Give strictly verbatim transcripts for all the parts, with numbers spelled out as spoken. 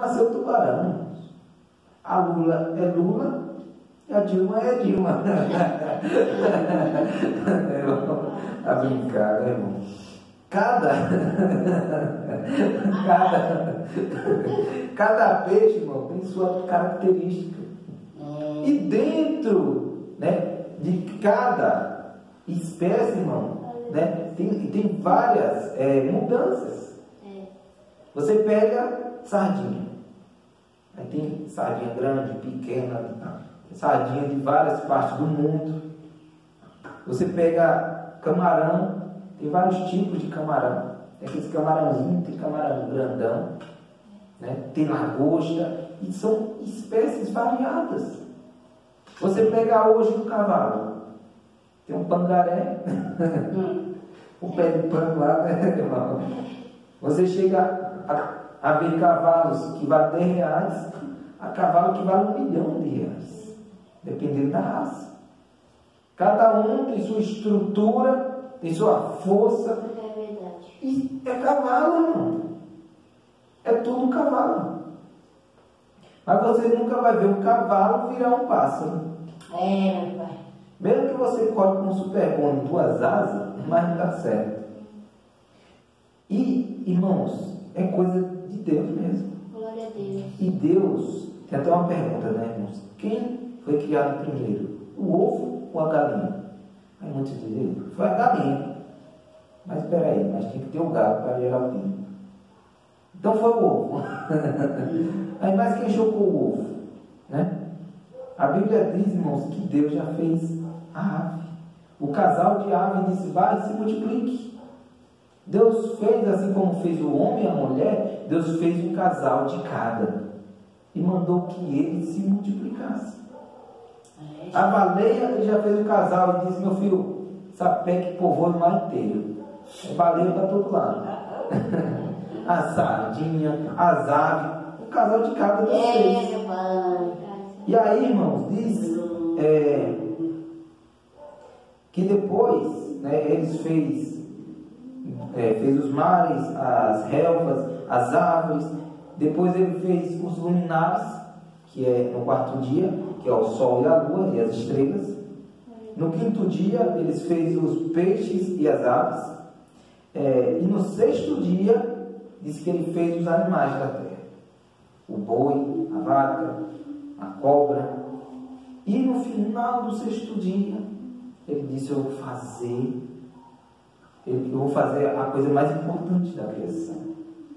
nasceu tubarão. A Lula é Lula e a Dilma é Dilma. A brincar, né, irmão? Cada, cada, cada peixe, irmão, tem sua característica. E dentro, né, de cada espécie, irmão, né, tem, tem várias é, mudanças. Você pega sardinha. Aí tem sardinha grande, pequena, sardinha de várias partes do mundo. Você pega camarão, tem vários tipos de camarão. Tem aqueles camarãozinhos, tem camarão grandão, né? Tem lagosta, e são espécies variadas. Você pega hoje um cavalo, tem um pangaré, o pé de pano lá, né, irmão? Você chega a, a ver cavalos que valem dez reais, a cavalo que vale um milhão de reais, dependendo da raça. Cada um tem sua estrutura, tem sua força. É verdade. E é cavalo, irmão. É tudo cavalo. Mas você nunca vai ver um cavalo virar um pássaro. É, meu pai. Mesmo que você coloque um superbone em duas asas, mas não dá certo. E, irmãos, é coisa de Deus mesmo. Glória a Deus. E Deus, tem até uma pergunta, né, irmãos? Quem foi criado primeiro? O ovo ou a galinha? Aí muitos dizem, foi a galinha. Mas espera aí, mas tem que ter o galo para gerar o pinto. Então foi o ovo. Aí, mas quem chocou o ovo? Né? A Bíblia diz, irmãos, que Deus já fez a ave. O casal de ave disse, vai, se multiplique. Deus fez, assim como fez o homem e a mulher, Deus fez um casal de cada. E mandou que eles se multiplicassem. A baleia, ele já fez um casal e disse, meu filho, sapé que povoa o mar inteiro. É baleia para todo lado. A sardinha, as aves, o casal de cada Deus fez. E aí, irmãos, diz é, que depois, né, eles fez, é, fez os mares, as relvas, as árvores. Depois ele fez os luminares, que é no quarto dia, que é o sol e a lua e as estrelas. No quinto dia, eles fez os peixes e as aves. É, e no sexto dia, diz que ele fez os animais da terra. O boi, a vaca, a cobra. E no final do sexto dia, ele disse, eu vou fazer, eu vou fazer a coisa mais importante da criação.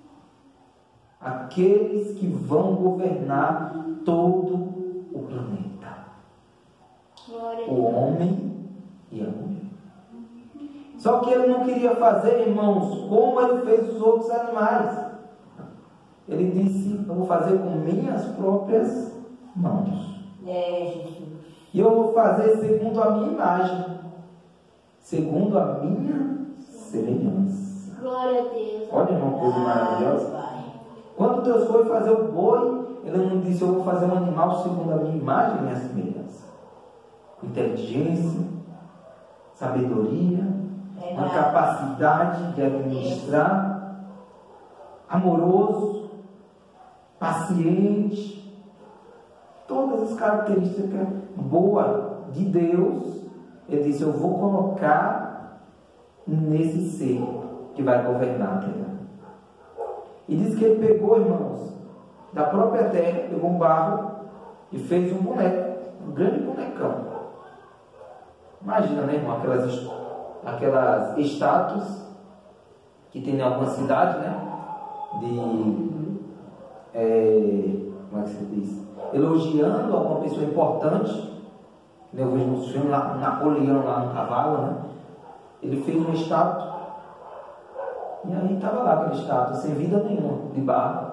Aqueles que vão governar todo o planeta. O homem e a mulher. Só que ele não queria fazer, irmãos, como ele fez os outros animais. Ele disse, eu vou fazer com minhas próprias mãos. É, Jesus. E eu vou fazer segundo a minha imagem, segundo a minha semelhança. Glória a Deus. Olha, irmão, coisa maravilhosa. Pai. Quando Deus foi fazer o boi, ele não disse, eu vou fazer um animal segundo a minha imagem e minha semelhança. Inteligência, sabedoria, É uma verdade. capacidade de administrar, amoroso, paciente, todas as características boas de Deus. Ele disse, eu vou colocar nesse ser que vai governar a terra. E diz que ele pegou, irmãos, da própria terra, pegou um barro e fez um boneco, um grande bonecão. Imagina, né, irmão, aquelas, aquelas estátuas que tem em alguma cidade, né, de, é, como é que se diz, elogiando alguma pessoa importante. Eu vejo nos filmes lá, Napoleão lá no cavalo, né, ele fez uma estátua. E aí estava lá aquela estátua, sem vida nenhuma, de barro.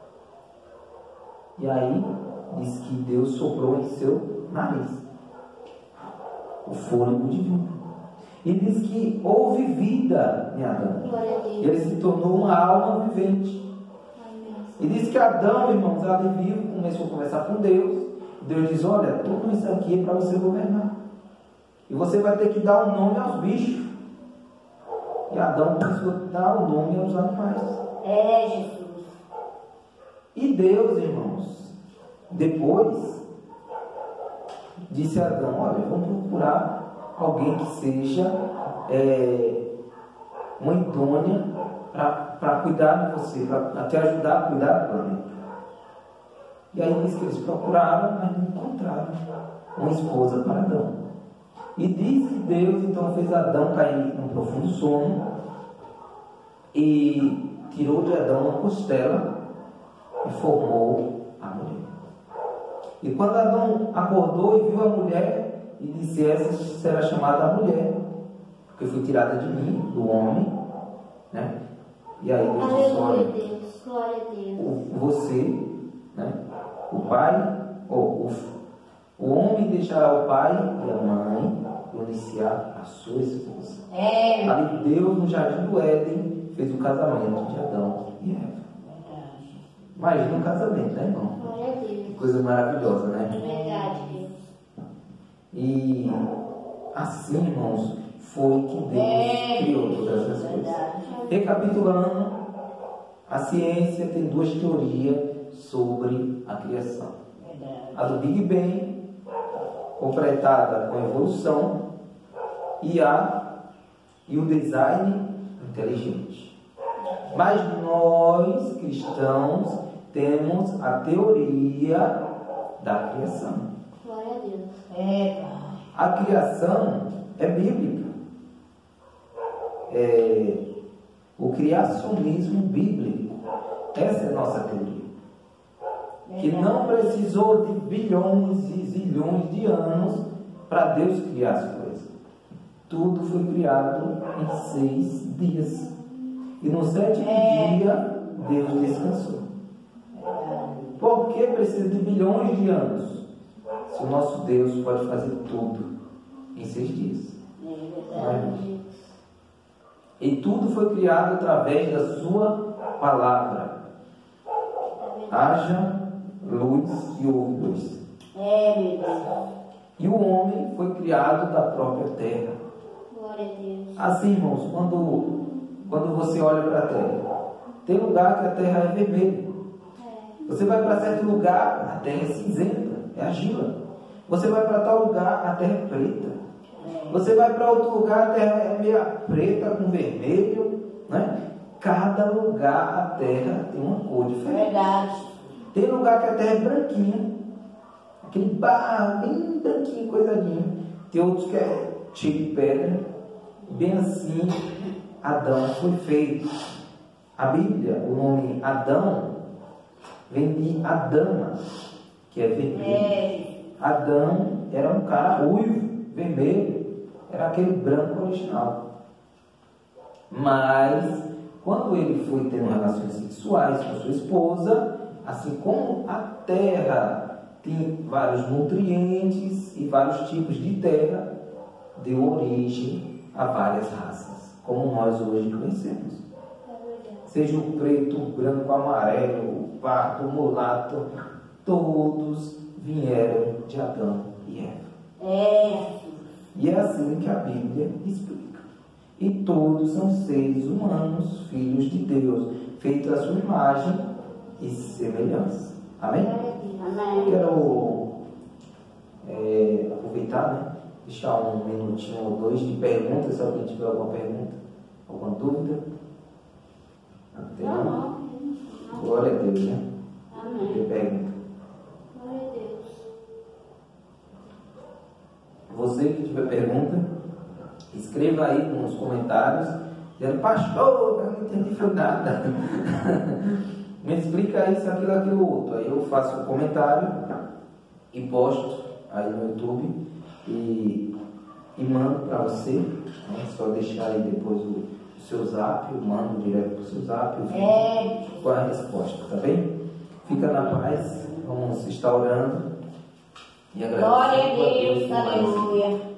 E aí, diz que Deus soprou em seu nariz o fôlego divino. E diz que houve vida em Adão. Glória a Deus. Ele se tornou uma alma vivente. E diz que Adão, irmãos, ali vivo, começou a conversar com Deus. Deus diz, olha, tudo isso aqui é para você governar. E você vai ter que dar um nome aos bichos. E Adão começou a dar o nome aos animais. É, Jesus. E Deus, irmãos, depois disse a Adão: olha, vamos procurar alguém que seja é, uma idônea para cuidar de você, para te ajudar a cuidar do planeta. E aí diz que eles procuraram, mas não encontraram uma esposa para Adão. E diz que Deus então fez Adão cair num profundo sono e tirou de Adão uma costela e formou a mulher. E quando Adão acordou e viu a mulher, e disse: essa será chamada a mulher, porque foi tirada de mim, do homem, né? E aí Deus disse: olha, Deus, glória a Deus. O, você, né? O pai, ou o, o homem deixará o pai e a mãe e unir-se-á a sua esposa. É. Ali Deus, no jardim do Éden, fez o casamento de Adão e Eva. Imagina um casamento, né, irmão? Glória a Deus. Que coisa maravilhosa, né? É verdade, Deus. E assim, irmãos, foi que Deus criou todas as coisas. Recapitulando, a ciência tem duas teorias sobre a criação. A do Big Bang, completada com a evolução, e a e o design inteligente. Mas nós, cristãos, temos a teoria da criação. Glória a Deus. É, Pai. A criação é bíblica. É o criacionismo bíblico. Essa é a nossa teoria. Que não precisou de bilhões e zilhões de anos para Deus criar as coisas. Tudo foi criado em seis dias. E no sétimo É. dia, Deus descansou. Por que precisa de bilhões de anos? Se o nosso Deus pode fazer tudo em seis dias. É verdade. E tudo foi criado através da sua palavra. Haja luz e houve luz. É, meu Deus. E o homem foi criado da própria terra. Glória a Deus. Assim, irmãos, quando, quando você olha para a terra, tem lugar que a terra é vermelha. Você vai para certo lugar, a terra é cinzenta, é argila. Você vai para tal lugar, a terra é preta. Você vai para outro lugar, a terra é meio preta com vermelho, né? Cada lugar, a terra tem uma cor É diferente. verdade. Tem lugar que a terra é branquinha, aquele barro bem branquinho, coisadinho. Tem outros que é cheio de pedra, bem assim. Adão foi feito. A Bíblia, o nome Adão, vem de Adama, que é vermelho. É. Adão era um cara ruivo, vermelho, era aquele branco original. Mas, quando ele foi tendo relações sexuais com sua esposa, assim como a terra tem vários nutrientes e vários tipos de terra, deu origem a várias raças, como nós hoje conhecemos. Seja o preto, o branco, o amarelo, o pardo, o mulato, todos vieram de Adão e Eva. É. E é assim que a Bíblia explica. E todos são seres humanos, filhos de Deus, feitos à sua imagem e semelhança. Amém? Amém. Quero é, aproveitar, né? Deixar um minutinho ou dois de perguntas, se alguém tiver alguma pergunta, alguma dúvida. Tem? Não, não. Glória a Deus, né? Amém. Ele pergunta. Glória a Deus. Você que tiver pergunta, escreva aí nos comentários, dizendo: pastor, eu não entendi foi nada. Me explica isso, aquilo, aquilo outro. Aí eu faço um comentário e posto aí no YouTube e, e mando para você. Né? Só deixar aí depois o, o seu zap, eu mando direto para o seu zap o vídeo É. com a resposta, tá bem? Fica na paz, vamos estar orando e agradecendo Glória a a Deus Deus. por mais Aleluia.